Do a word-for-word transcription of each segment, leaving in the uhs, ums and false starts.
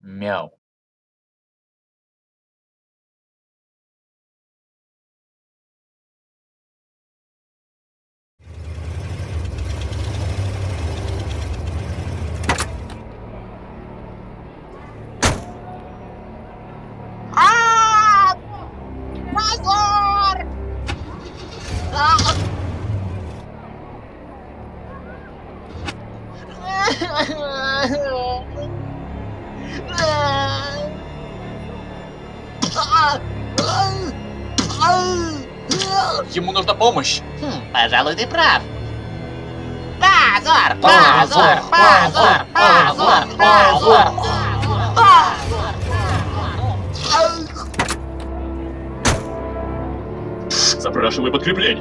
Мяу. Позор! Ему нужна помощь. Хм, пожалуй, ты прав. Позор! Позор! Позор! Позор! Позор! Запрашивай подкрепление.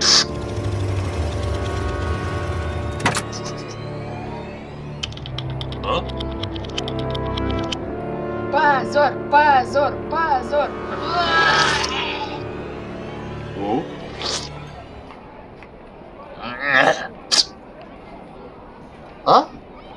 А? Позор, позор, позор. О? А?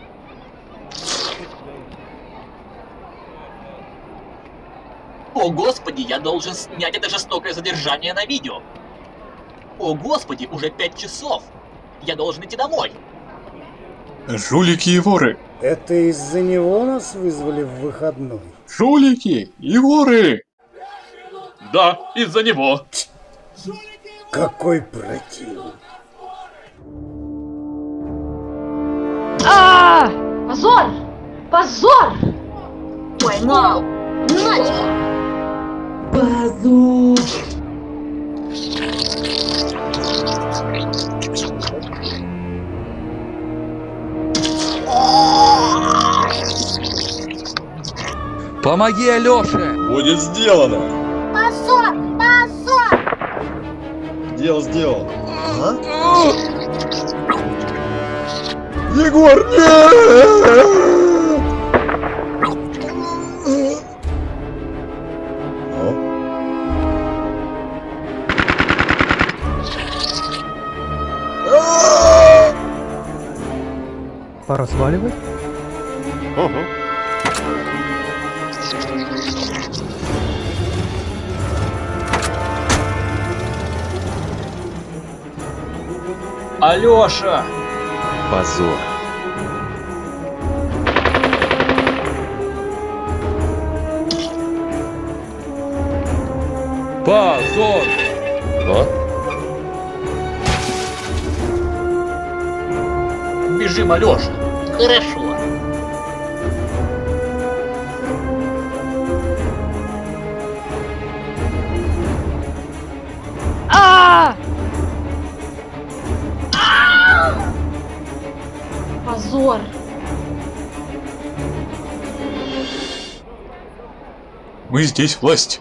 О, господи, я должен снять это жестокое задержание на видео. О, господи, уже пять часов. Я должен идти домой. Жулики и воры. Это из-за него нас вызвали в выходной? Жулики и воры. Да, из-за него. Какой противный. А! Позор! Позор! Поймал! На! Позор! Помоги Алёше! Будет сделано! Позор! Позор! Дело сделано. Ага. Егор, нет! Пора сваливать? Ага. Алёша! Позор. Позор! А? Бежим, Алёша. Хорошо. А! Позор! Мы здесь власть.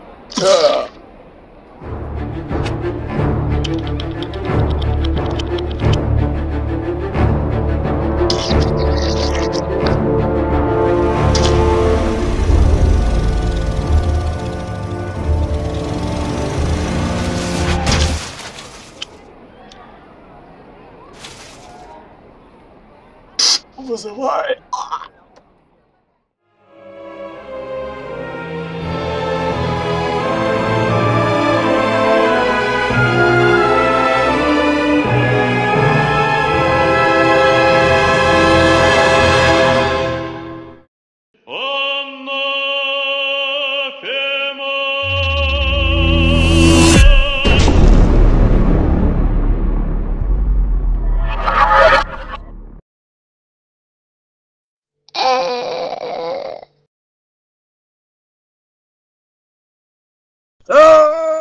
Вызывай. А!